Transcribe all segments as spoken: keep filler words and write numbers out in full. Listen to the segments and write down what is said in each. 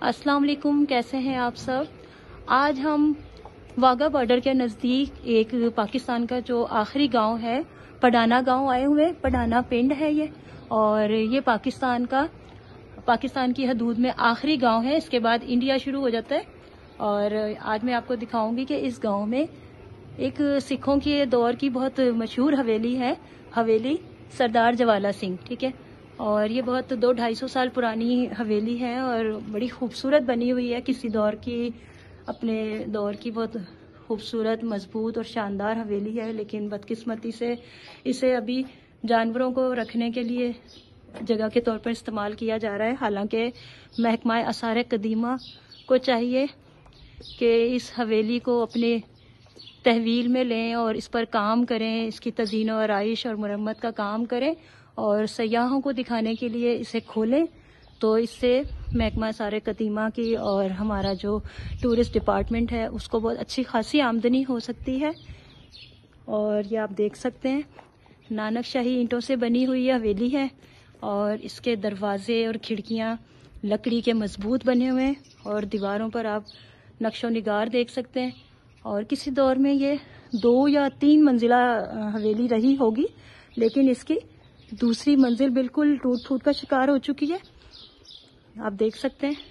अस्सलाम वालेकुम, कैसे हैं आप सब। आज हम वाघा बॉर्डर के नज़दीक एक पाकिस्तान का जो आखिरी गांव है पडाना गांव आए हुए। पडाना पिंड है ये, और ये पाकिस्तान का पाकिस्तान की हदूद में आखिरी गांव है। इसके बाद इंडिया शुरू हो जाता है। और आज मैं आपको दिखाऊंगी कि इस गांव में एक सिखों के दौर की बहुत मशहूर हवेली है, हवेली सरदार जवाला सिंह। ठीक है, और ये बहुत दो ढाई सौ साल पुरानी हवेली है और बड़ी खूबसूरत बनी हुई है। किसी दौर की, अपने दौर की बहुत खूबसूरत, मजबूत और शानदार हवेली है। लेकिन बदकिस्मती से इसे अभी जानवरों को रखने के लिए जगह के तौर पर इस्तेमाल किया जा रहा है। हालांकि महकमा आसार कदीमा को चाहिए कि इस हवेली को अपने तहवील में लें और इस पर काम करें, इसकी तज़ीन और आराइश और मुरम्मत का काम करें और सयाहों को दिखाने के लिए इसे खोलें। तो इससे महकमा आसार कदीमा की और हमारा जो टूरिस्ट डिपार्टमेंट है उसको बहुत अच्छी खासी आमदनी हो सकती है। और ये आप देख सकते हैं, नानक शाही ईंटों से बनी हुई हवेली है और इसके दरवाजे और खिड़कियां लकड़ी के मजबूत बने हुए हैं और दीवारों पर आप नक्शो निगार देख सकते हैं। और किसी दौर में ये दो या तीन मंजिला हवेली रही होगी, लेकिन इसकी दूसरी मंजिल बिल्कुल टूट फूट का शिकार हो चुकी है, आप देख सकते हैं।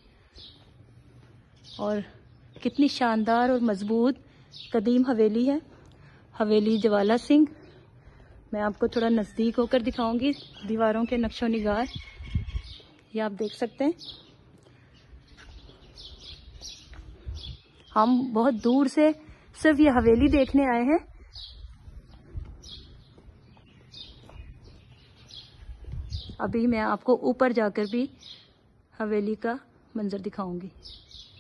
और कितनी शानदार और मजबूत कदीम हवेली है, हवेली जवाला सिंह। मैं आपको थोड़ा नज़दीक होकर दिखाऊंगी दीवारों के नक्शो निगार, ये आप देख सकते हैं। हम बहुत दूर से सिर्फ ये हवेली देखने आए हैं। अभी मैं आपको ऊपर जाकर भी हवेली का मंजर दिखाऊंगी।